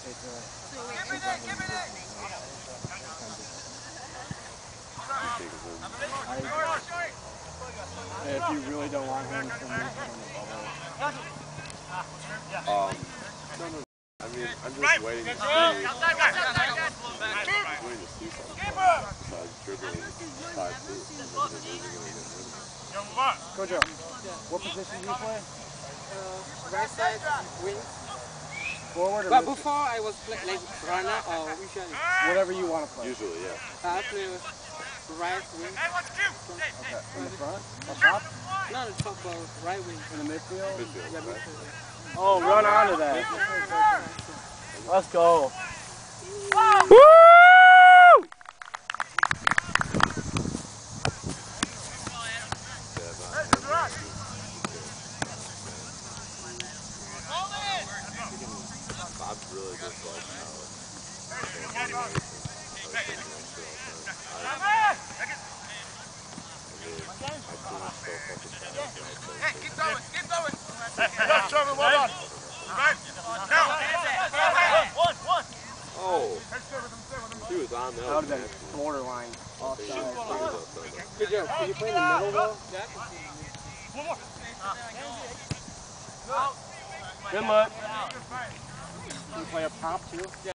If you really don't want him to move from the bubble. No. I mean, I'm just waiting to see. I'm waiting to see something besides dribbling 5 feet. Kojo, what position do you play? Right side wing. Forward or But before I was like runner or usually. whatever you want to play. Usually, yeah. I play right wing. Okay. In the front? Up top? Not the top, but right wing. In the midfield? Midfield, Yeah, right? midfield. Yeah. Oh, run onto that. Let's go. Woo! Bob really just likes how Keep going. Well done. Oh, he was on That would have been borderline offside. Good job. Can you play in the middle though? Good look. Can you play up top too?